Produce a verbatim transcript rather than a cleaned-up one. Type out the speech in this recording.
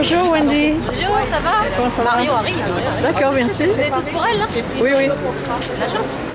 Bonjour Wendy. Bonjour, ça va? Comment ça va? Mario arrive. D'accord, merci. Vous êtes tous pour elle là? Oui, oui. La chance.